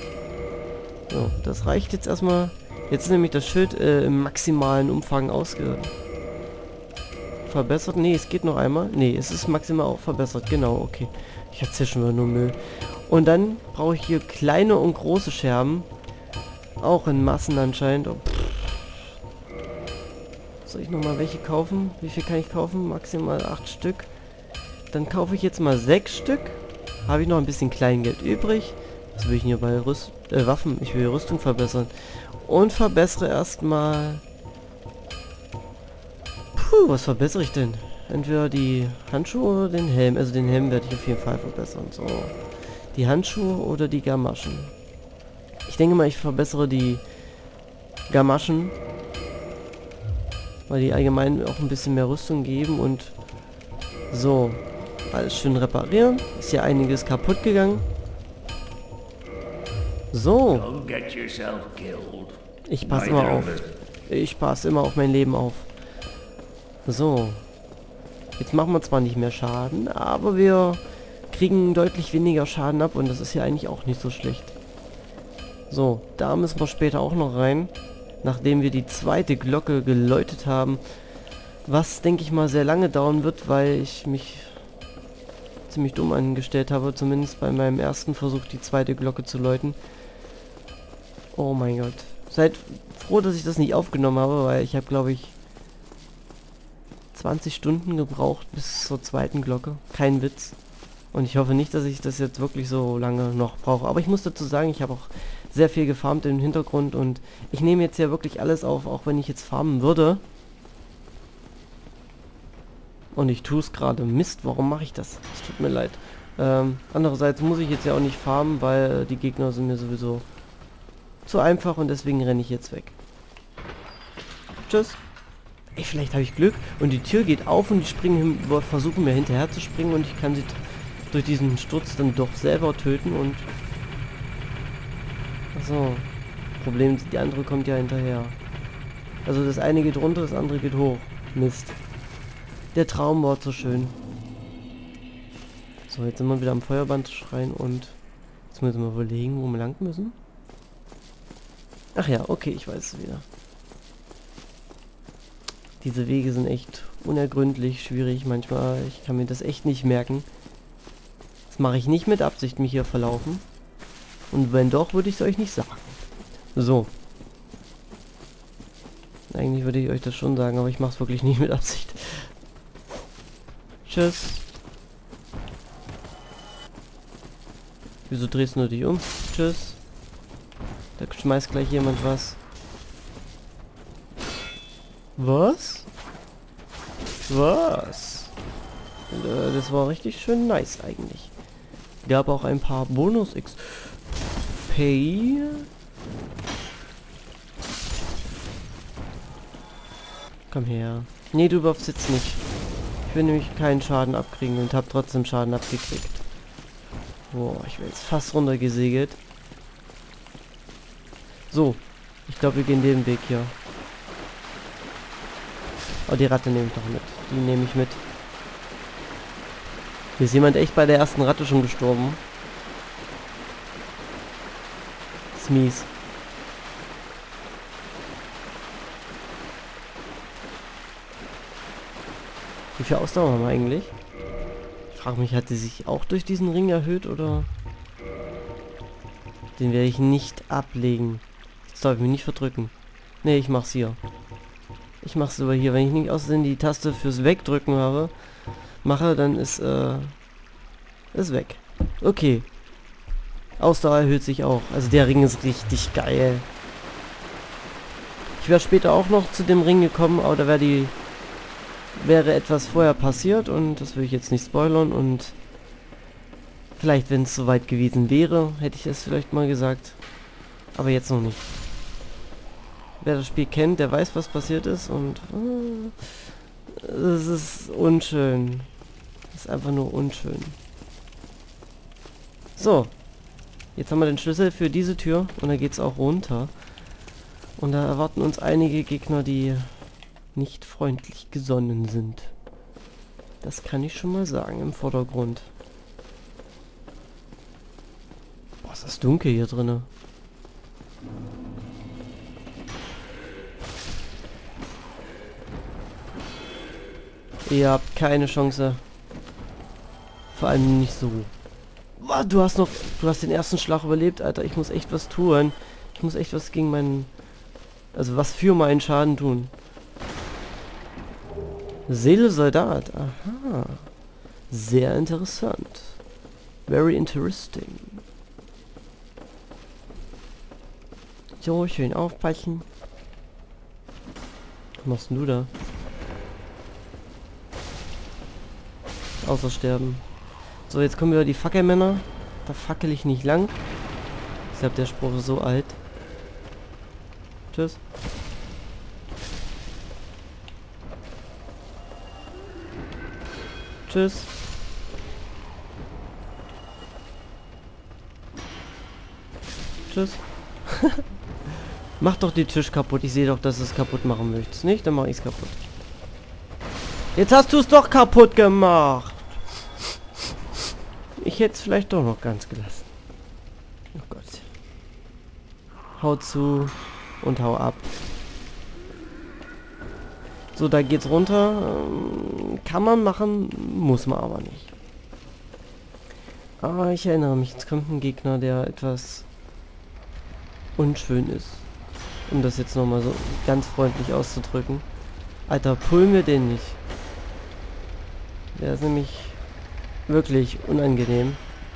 So, das reicht jetzt erstmal. Jetzt ist nämlich das Schild im maximalen Umfang verbessert. Nee, es geht noch einmal. Nee, es ist maximal auch verbessert. Genau, okay. Ich erzähle schon mal nur Müll. Und dann brauche ich hier kleine und große Scherben. Auch in Massen anscheinend. Oh, soll ich nochmal welche kaufen? Wie viel kann ich kaufen? Maximal 8 Stück. Dann kaufe ich jetzt mal 6 Stück. Habe ich noch ein bisschen Kleingeld übrig. Was will ich denn hier bei Waffen? Ich will Rüstung verbessern. Und verbessere erstmal... Puh, was verbessere ich denn? Entweder die Handschuhe oder den Helm. Also den Helm werde ich auf jeden Fall verbessern. So. Die Handschuhe oder die Gamaschen. Ich denke mal, ich verbessere die Gamaschen. Weil die allgemein auch ein bisschen mehr Rüstung geben und... So. Alles schön reparieren. Ist ja einiges kaputt gegangen. So. Ich passe immer auf. Ich passe immer auf mein Leben auf. So. Jetzt machen wir zwar nicht mehr Schaden, aber wir kriegen deutlich weniger Schaden ab und das ist ja eigentlich auch nicht so schlecht. So, da müssen wir später auch noch rein, nachdem wir die zweite Glocke geläutet haben. Was, denke ich mal, sehr lange dauern wird, weil ich mich ziemlich dumm angestellt habe, zumindest bei meinem ersten Versuch, die zweite Glocke zu läuten. Oh mein Gott. Seid froh, dass ich das nicht aufgenommen habe, weil ich habe, glaube ich, 20 Stunden gebraucht bis zur zweiten Glocke. Kein Witz. Und ich hoffe nicht, dass ich das jetzt wirklich so lange noch brauche. Aber ich muss dazu sagen, ich habe auch sehr viel gefarmt im Hintergrund und ich nehme jetzt ja wirklich alles auf, auch wenn ich jetzt farmen würde. Und ich tue es gerade. Mist, warum mache ich das? Es tut mir leid. Andererseits muss ich jetzt ja auch nicht farmen, weil die Gegner sind mir sowieso zu einfach und deswegen renne ich jetzt weg. Tschüss. Ey, vielleicht habe ich Glück und die Tür geht auf und die versuchen mir hinterher zu springen und ich kann sie durch diesen Sturz dann doch selber töten und... Achso. Problem, die andere kommt ja hinterher. Also das eine geht runter, das andere geht hoch. Mist. Der Traum war so schön. So, jetzt sind wir wieder am Feuerband schreien und... Jetzt müssen wir überlegen, wo wir lang müssen. Ach ja, okay, ich weiß es wieder. Diese Wege sind echt unergründlich, schwierig manchmal. Ich kann mir das echt nicht merken. Das mache ich nicht mit Absicht, mich hier verlaufen. Und wenn doch, würde ich es euch nicht sagen. So. Eigentlich würde ich euch das schon sagen, aber ich mache es wirklich nicht mit Absicht. Tschüss. Wieso drehst du dich um? Tschüss. Da schmeißt gleich jemand was. Was? Was? Das war richtig schön nice eigentlich. Gab auch ein paar Bonus-XP. Komm her. Nee, du darfst jetzt nicht. Ich will nämlich keinen Schaden abkriegen und habe trotzdem Schaden abgekriegt. Boah, ich bin jetzt fast runtergesegelt. So. Ich glaube, wir gehen den Weg hier. Oh, die Ratte nehme ich doch mit. Die nehme ich mit. Hier ist jemand echt bei der ersten Ratte schon gestorben. Das ist mies. Wie viel Ausdauer haben wir eigentlich? Ich frage mich, hat sie sich auch durch diesen Ring erhöht oder? Den werde ich nicht ablegen. Das darf ich mich nicht verdrücken. Nee, ich mach's hier. Ich mach's aber hier. Wenn ich nicht außerdem die Taste fürs Wegdrücken mache, dann ist weg. Okay. Ausdauer erhöht sich auch. Also der Ring ist richtig geil. Ich wäre später auch noch zu dem Ring gekommen, aber da wäre etwas vorher passiert und das will ich jetzt nicht spoilern und vielleicht, wenn es soweit gewesen wäre, hätte ich es vielleicht mal gesagt. Aber jetzt noch nicht. Wer das Spiel kennt, der weiß, was passiert ist und es ist unschön. Es ist einfach nur unschön. So. Jetzt haben wir den Schlüssel für diese Tür und da geht es auch runter. Und da erwarten uns einige Gegner, die nicht freundlich gesonnen sind. Das kann ich schon mal sagen im Vordergrund. Boah, Es ist dunkel hier drinne. Ihr habt keine Chance. Vor allem nicht so. Du hast den ersten Schlag überlebt, Alter. Ich muss echt was tun. Ich muss echt was gegen meinen... Also was für meinen Schaden tun. Seele Soldat. Aha. Sehr interessant. Very interesting. So, schön aufpassen. Was machst denn du da? Außer sterben. So, jetzt kommen wieder die Fackelmänner. Da fackel ich nicht lang. Ich glaube, der Spruch ist so alt. Tschüss. Tschüss. Tschüss. Mach doch den Tisch kaputt. Ich sehe doch, dass du es kaputt machen möchtest. Nicht? Dann mach ich es kaputt. Jetzt hast du es doch kaputt gemacht. Ich hätte es vielleicht doch noch ganz gelassen. Oh Gott. Hau zu und hau ab. So, da geht's runter. Kann man machen, muss man aber nicht. Aber ich erinnere mich, jetzt kommt ein Gegner, der etwas unschön ist. Um das jetzt nochmal so ganz freundlich auszudrücken. Alter, pull mir den nicht. Der ist nämlich wirklich unangenehm.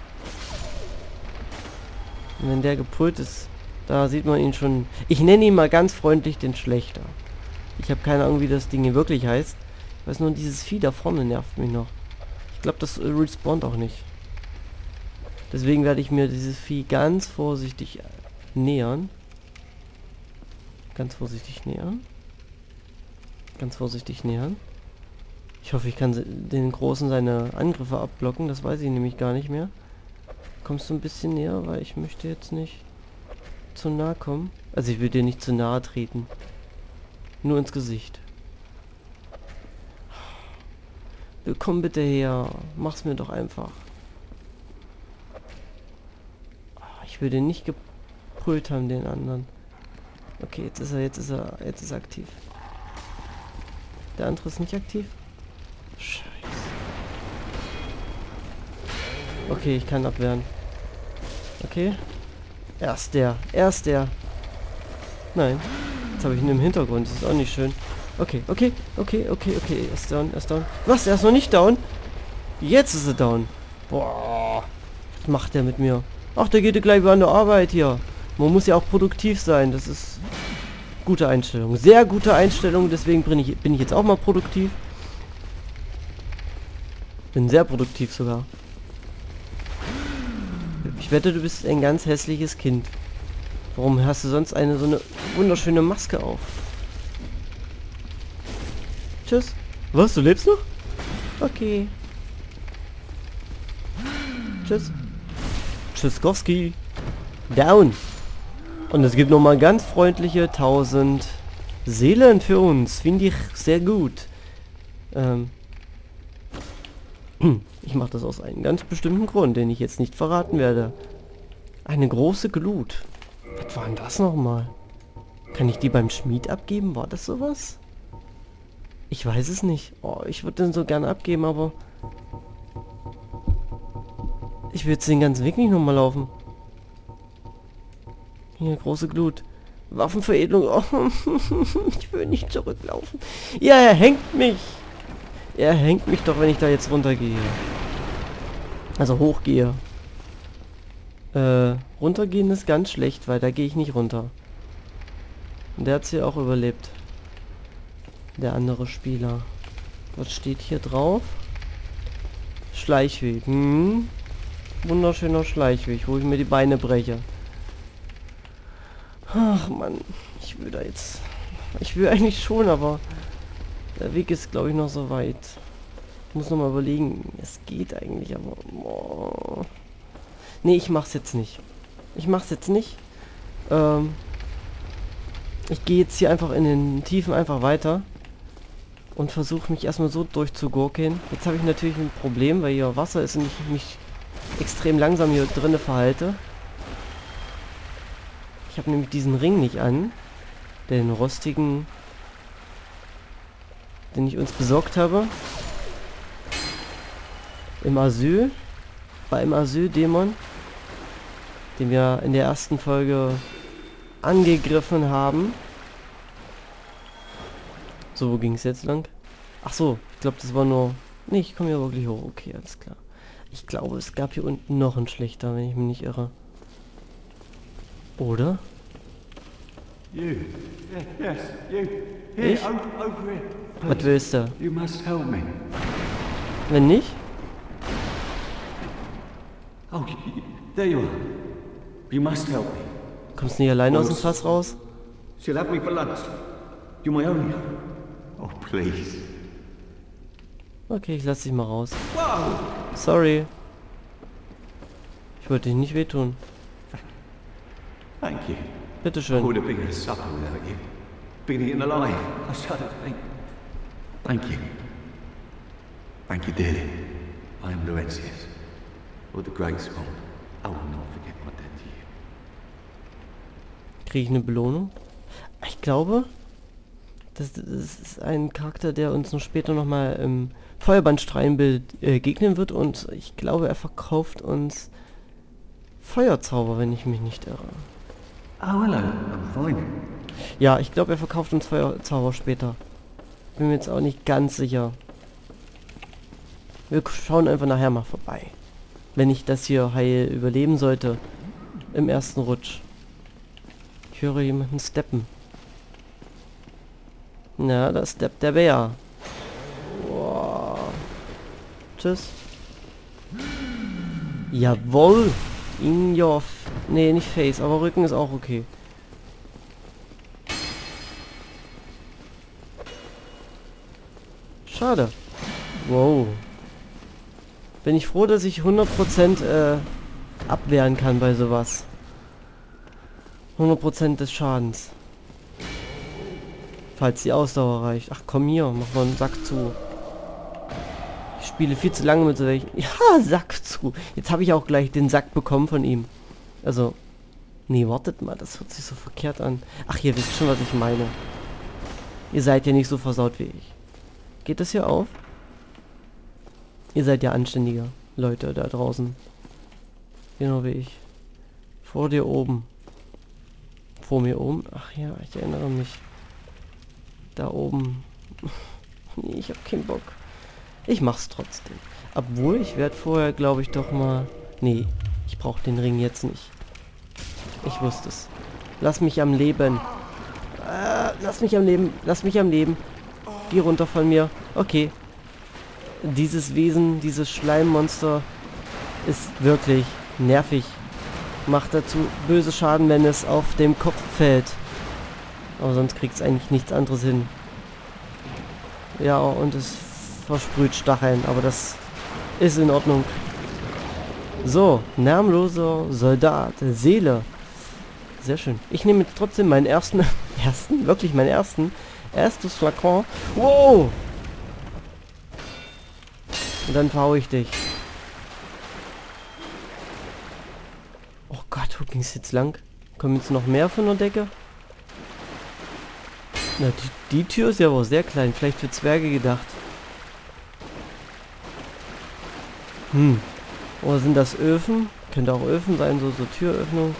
Und wenn der gepullt ist, da sieht man ihn schon... Ich nenne ihn mal ganz freundlich den Schlechter. Ich habe keine Ahnung, wie das Ding hier wirklich heißt. Ich weiß nur, dieses Vieh da vorne nervt mich noch. Ich glaube, das respawnt auch nicht. Deswegen werde ich mir dieses Vieh ganz vorsichtig nähern. Ganz vorsichtig nähern. Ganz vorsichtig nähern. Ich hoffe, ich kann den Großen seine Angriffe abblocken. Das weiß ich nämlich gar nicht mehr. Kommst du ein bisschen näher, weil ich möchte jetzt nicht zu nah kommen. Also ich will dir nicht zu nahe treten. Nur ins Gesicht. Komm bitte her. Mach's mir doch einfach. Ich will den nicht gepult haben, den anderen. Okay, jetzt ist er aktiv. Der andere ist nicht aktiv. Scheiße. Okay, ich kann abwehren. Okay. Erst der. Nein. Jetzt habe ich ihn im Hintergrund. Das ist auch nicht schön. Okay. Er ist down. Was? Er ist noch nicht down? Jetzt ist er down. Boah. Was macht der mit mir? Ach, der geht ja gleich wieder an der Arbeit hier. Man muss ja auch produktiv sein. Das ist gute Einstellung. Sehr gute Einstellung. Deswegen bin ich jetzt auch mal produktiv. Bin sehr produktiv sogar. Ich wette, du bist ein ganz hässliches Kind. Warum hast du sonst so eine wunderschöne Maske auf? Tschüss. Was? Du lebst noch? Okay. Tschüss. Tschüsskowski. Down. Und es gibt nochmal ganz freundliche 1000 Seelen für uns. Finde ich sehr gut. Ich mache das aus einem ganz bestimmten Grund, den ich jetzt nicht verraten werde. Eine große Glut. Was war denn das nochmal? Kann ich die beim Schmied abgeben? War das sowas? Ich weiß es nicht. Oh, ich würde den so gerne abgeben, aber... Ich will jetzt den ganzen Weg nicht nochmal laufen. Hier, große Glut. Waffenveredelung. Oh, ich will nicht zurücklaufen. Ja, er hängt mich. Er hängt mich doch, wenn ich da jetzt runtergehe. Also hochgehe. Runtergehen ist ganz schlecht, weil da gehe ich nicht runter. Und der hat es hier auch überlebt. Der andere Spieler. Was steht hier drauf? Schleichweg. Wunderschöner Schleichweg, wo ich mir die Beine breche. Ach Mann, ich will da jetzt... Ich will eigentlich schon, aber... Der Weg ist, glaube ich, noch so weit. Ich muss noch mal überlegen. Es geht eigentlich, aber... Oh. Nee, ich mach's jetzt nicht. Ich gehe jetzt hier einfach in den Tiefen einfach weiter. Und versuche mich erstmal so durchzugurken. Jetzt habe ich natürlich ein Problem, weil hier Wasser ist und ich mich extrem langsam hier drinne verhalte. Ich habe nämlich diesen Ring nicht an. Den rostigen, den ich uns besorgt habe. Im Asyl. Beim Asyldämon. Den wir in der ersten Folge angegriffen haben. So, wo ging es jetzt lang? Ach so, ich glaube, das war nur... Nee, ich komme hier wirklich hoch. Okay, alles klar. Ich glaube, es gab hier unten noch einen schlechter, wenn ich mich nicht irre. Oder? You. Yes, you. Here, Ich? over here. Was willst du? You must help me. Wenn nicht? Oh, there you are. You must help me. Kommst du nicht alleine aus dem Fass raus? She'll have me for lunch. You're my only hope. Oh, please. Okay, ich lass dich mal raus. Whoa! Sorry. Ich wollte dich nicht wehtun. Thank you. Bitteschön. Would have been a supper without you. Been eaten alive. I shudder to think. Thank you. Thank you dearly. I am Laurentius. Or the Great Swan. I will not forget my debt to you. Kriege ich eine Belohnung? Ich glaube, das ist ein Charakter, der uns noch später nochmal im Feuerbandstrahlenbild begegnen wird. Und ich glaube, er verkauft uns Feuerzauber, wenn ich mich nicht irre. Oh, hello. I'm fine. Ja, ich glaube, er verkauft uns Feuerzauber später. Bin mir jetzt auch nicht ganz sicher. Wir schauen einfach nachher mal vorbei. Wenn ich das hier heil überleben sollte. Im ersten Rutsch. Ich höre jemanden steppen. Na, da steppt der Bär. Wow. Tschüss. Jawohl. In your... Nee, nicht Face, aber Rücken ist auch okay. Schade. Wow. Bin ich froh, dass ich 100% abwehren kann bei sowas. 100% des Schadens. Falls die Ausdauer reicht. Ach komm hier, mach mal einen Sack zu. Ich spiele viel zu lange mit so welchen... Ja, Sack zu. Jetzt habe ich auch gleich den Sack bekommen von ihm. Also... Nee, wartet mal, das hört sich so verkehrt an. Ach, ihr wisst schon, was ich meine. Ihr seid ja nicht so versaut wie ich. Geht das hier auf? Ihr seid ja anständige Leute da draußen. Genau wie ich. Vor dir oben. Vor mir oben? Ach ja, ich erinnere mich. Da oben. Nee, ich hab keinen Bock. Ich mach's trotzdem. Obwohl, ich werde vorher, glaube ich, doch mal... Nee, ich brauche den Ring jetzt nicht. Ich wusste es. Lass mich am Leben. Lass mich am Leben. Lass mich am Leben. Geh runter von mir. Okay. Dieses Wesen, dieses Schleimmonster ist wirklich nervig. Macht dazu böse Schaden, wenn es auf dem Kopf fällt. Aber sonst kriegt es eigentlich nichts anderes hin. Ja, und es versprüht Stacheln, aber das ist in Ordnung. So, namenloser Soldat, Seele. Sehr schön. Ich nehme jetzt trotzdem meinen wirklich meinen erstes Flakon. Wow! Und dann verhaue ich dich. Oh Gott, wo ging es jetzt lang? Kommen jetzt noch mehr von der Decke? Na, die Tür ist ja wohl sehr klein. Vielleicht für Zwerge gedacht. Oder sind das Öfen? Könnte auch Öfen sein, so Türöffnung.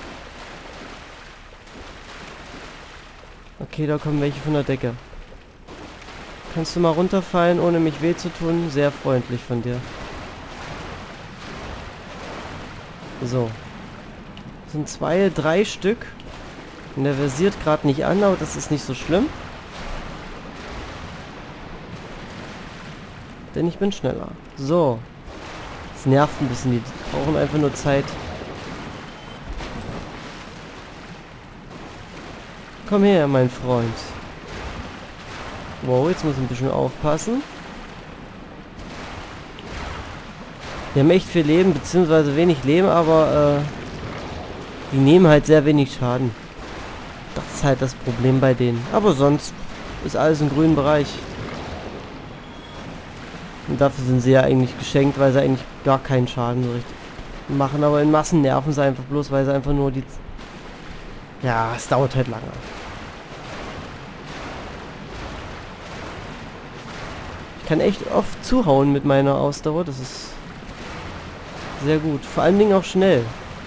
Okay, da kommen welche von der Decke. Kannst du mal runterfallen, ohne mich weh zu tun? Sehr freundlich von dir. So. Das sind 2, 3 Stück. Und der versiert gerade nicht an, aber das ist nicht so schlimm. Denn ich bin schneller. So. Das nervt ein bisschen, die brauchen einfach nur Zeit. Komm her, mein Freund. Wow, jetzt muss ich ein bisschen aufpassen. Die haben echt viel Leben, beziehungsweise wenig Leben, aber die nehmen halt sehr wenig Schaden. Das ist halt das Problem bei denen. Aber sonst ist alles im grünen Bereich. Und dafür sind sie ja eigentlich geschenkt, weil sie eigentlich gar keinen Schaden so richtig machen. Aber in Massen nerven sie einfach bloß, weil sie einfach nur die Ja, es dauert halt lange. Ich kann echt oft zuhauen mit meiner Ausdauer. Das ist sehr gut. Vor allen Dingen auch schnell.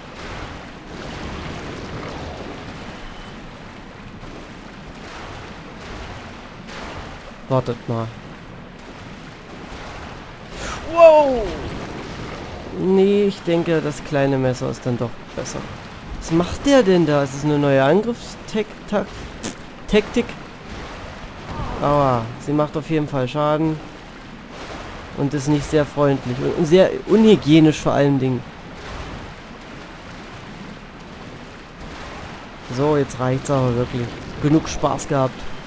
Wartet mal. Wow! Nee, ich denke, das kleine Messer ist dann doch besser. Was macht der denn da? Ist es eine neue Angriffstaktik? Aua, sie macht auf jeden Fall Schaden. Und ist nicht sehr freundlich. Und sehr unhygienisch vor allen Dingen. So, jetzt reicht's aber wirklich. Genug Spaß gehabt.